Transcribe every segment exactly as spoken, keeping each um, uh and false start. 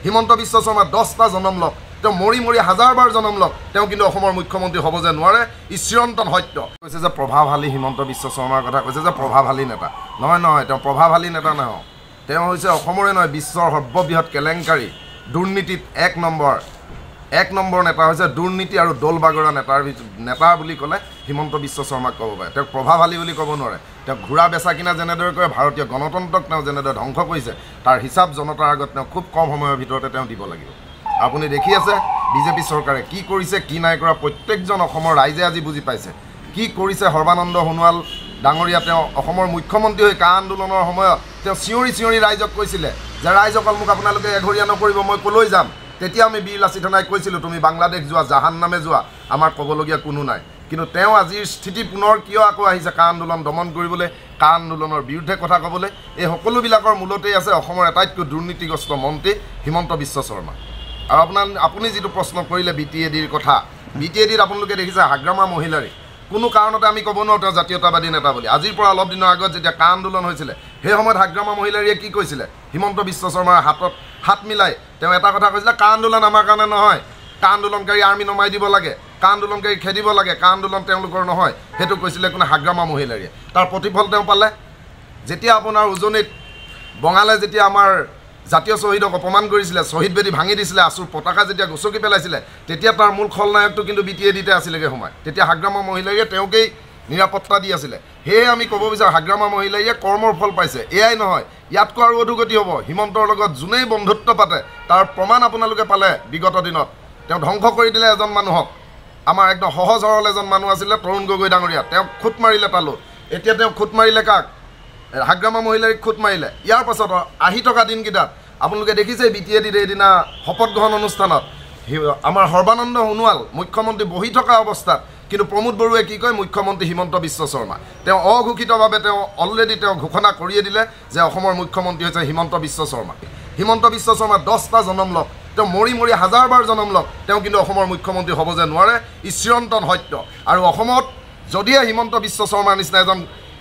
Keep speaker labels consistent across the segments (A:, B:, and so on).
A: হিমন্ত বিশ্ব শৰ্মা দহটা জনম লওক তেওঁ মৰি মৰি হাজাৰবাৰ জনম লওক তেওঁ কিন্তু অসমৰ মুখ্যমন্ত্ৰী হ'ব যে নোৱাৰে ই চিৰন্তন সত্য কৈছে যে প্ৰভাৱশালী হিমন্ত বিশ্ব শৰ্মাৰ কথা কৈছে যে প্ৰভাৱশালী নেতা নহয় নহয় তেওঁ প্ৰভাৱশালী নেতা নহয় তেওঁ হৈছে অসমৰে নহয় বিশ্বৰ সৰ্ববৃহৎ কেলেংকাৰী দুৰ্নীতিত এক নম্বৰ এক নম্বৰ নেতা হৈছে দুৰ্নীতি আৰু দলবাগৰা নেতাৰ নেতা বুলি ক'লে হিমন্ত বিশ্ব শৰ্মাক ক'ব পাৰে তেওঁক প্ৰভাৱশালী বুলি ক'ব নোৱাৰে তেওঁ ঘোঁৰা বেচা কিনা যেনেদৰে কৰে ভাৰতীয় গণতন্ত্ৰক তেওঁ যেনেদৰে ধ্বংস কৰিছে তাৰ হিচাপ জনতাৰ আগত তেওঁ খুব কম সময়ৰ ভিতৰতে তেওঁ দিব লাগিব আপুনি দেখি আছে বিজেপি চৰকাৰে কি কৰিছে কি নাই কৰা প্ৰত্যেকজন অসমৰ ৰাইজে আজি বুজি পাইছে কি কৰিছে সৰ্বানন্দ সোণোৱাল ডাঙৰীয়া তেওঁ অসমৰ মুখ্যমন্ত্ৰী হৈ কা আন্দোলনৰ সময়ত তেওঁ চিঞৰি চিঞৰি ৰাইজক কৈছিলে যে ৰাইজসকল মোক আপোনালোকে এঘৰীয়া নকৰিব মই ক'লৈ যাম তেতিয়া আমি বীৰ লাচিত সেনাই কৈছিলোঁ তুমি বাংলাদেশ যোৱা জাহান নামে যোৱা আমাৰ ক'বলগীয়া কোনো নাই কিন্তু তেওঁ আজিৰ স্থিতি পুনৰ কিয় আকৌ আহিছে কা আন্দোলন দমন কৰিবলৈ কা আন্দোলনৰ বিৰুদ্ধে কথা ক'বলৈ এই সকলোবিলাকৰ মূলতেই আছে অসমৰ আটাইতকৈ দুৰ্নীতিগ্ৰস্ত মন্ত্ৰী হিমন্ত বিশ্ব শৰ্মা আৰু আপোনাৰ আপুনি যিটো প্ৰশ্ন কৰিলে বি টি এ ডিৰ কথা বি টি এ ডিত আপোনালোকে দেখিছে হাগ্ৰামা মহিলাৰী কোনো কাৰণতে আমি ক'ব নোৱাৰোঁ তেওঁ জাতীয়তাবাদী নেতা বুলি আজিৰ পৰা অলপ দিনৰ আগত যেতিয়া কা আন্দোলন হৈছিলে সেই সময়ত হাগ্ৰামা মহিলাৰীয়ে কি কৈছিলে হিমন্ত বিশ্ব শৰ্মাৰ হাতত হাত মিলাই তেওঁ এটা কথা কৈছিলে কা আন্দোলন আমাৰ কাৰণে নহয় কা আন্দোলনকাৰী আৰ্মি নমাই দিব লাগে কা আন্দোলনকাৰী খেদিব লাগে কা আন্দোলন তেওঁলোকৰ নহয় সেইটো কৈছিলে কোনো হাগ্ৰামা মহিলাৰীয়ে তাৰ প্ৰতিফল তেওঁ পালে যেতিয়া আপোনাৰ উজনিত বঙালে যেতিয়া আমাৰ জাতীয় শ্বহীদক অপমান কৰিছিলে শ্বহীদ বেদী ভাঙি দিছিলে আচুৰ পতাকা যেতিয়া গছকি পেলাইছিলে তেতিয়া তাৰ মূল খলনায়কটো কিন্তু বি টি এ ডিতে আছিলেগৈ সময় তেতিয়া হাগ্ৰামা মহিলাৰীয়ে তেওঁকেই নিৰাপত্তা দি আছিলে সেয়ে আমি ক'ব বিচাৰোঁ হাগ্ৰামা মহিলাৰীয়ে কৰ্মৰ ফল পাইছে এয়াই নহয় ইয়াতকৈ আৰু অধোগতি হ'ব হিমন্তৰ লগত যোনেই বন্ধুত্ব পাতে তাৰ প্ৰমাণ আপোনালোকে পালে বিগত দিনত তেওঁ ধ্বংস কৰি দিলে এজন মানুহক আমাৰ একদম সহজ সৰল এজন মানুহ আছিলে তৰুণ গগৈ ডাঙৰীয়া তেওঁক খুট মাৰিলে তালৈ এতিয়া তেওঁ খুট মাৰিলে কাক হাগ্ৰামা মহিলাৰীক খুট মাৰিলে ইয়াৰ পাছত আহি থকা দিনকেইটাত আপোনালোকে দেখিছে বি টি এ ডিত এইদিনা শপত গ্ৰহণ অনুষ্ঠানত আমাৰ সৰ্বানন্দ সোণোৱাল মুখ্যমন্ত্ৰী বহি থকা অৱস্থাত কিন্তু প্ৰমোদ বড়ুৱে কি কয় মুখ্যমন্ত্ৰী হিমন্ত বিশ্ব শৰ্মা তেওঁ অঘোষিতভাৱে তেওঁ অলৰেডি তেওঁ ঘোষণা কৰিয়ে দিলে যে অসমৰ মুখ্যমন্ত্ৰী হৈছে হিমন্ত বিশ্ব শৰ্মা হিমন্ত বিশ্ব শৰ্মা দহটা জনম লওক তেওঁ মৰি মৰি হাজাৰবাৰ জনম লওক তেওঁ কিন্তু অসমৰ মুখ্যমন্ত্ৰী হ'ব যে নোৱাৰে ই চিৰন্তন সত্য আৰু অসমত যদিহে হিমন্ত বিশ্ব শৰ্মাৰ নিচিনা এজন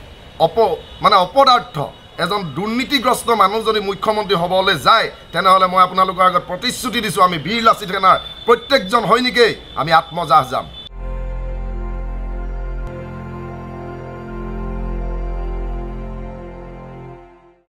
A: অপ মানে অপদাৰ্থ এজন দুৰ্নীতিগ্ৰস্ত মানুহ যদি মুখ্যমন্ত্ৰী হ'বলৈ যায় তেনেহ'লে মই আপোনালোকৰ আগত প্ৰতিশ্ৰুতি দিছোঁ আমি বীৰ লাচিত সেনাৰ প্ৰত্যেকজন সৈনিকেই আমি আত্মজাহ যাম।